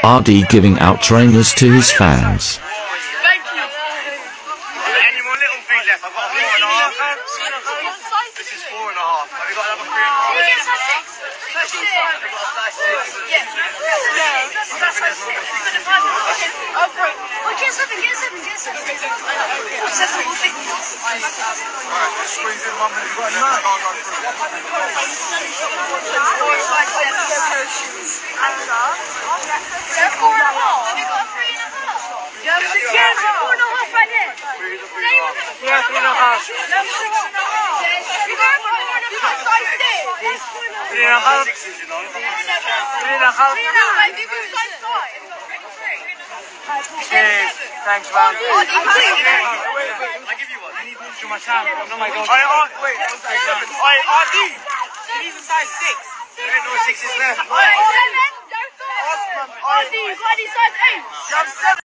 RD giving out trainers to his fans. Thank you. Any more little feet left? I've got 4.5. This is 4.5. Have you got another 3.5? Cheers. Thanks, man. I give you one. You need to my time. Oh my God. Wait, one second. RD. He's a size 6. There ain't no 6s left. RD, size 8. You have 7.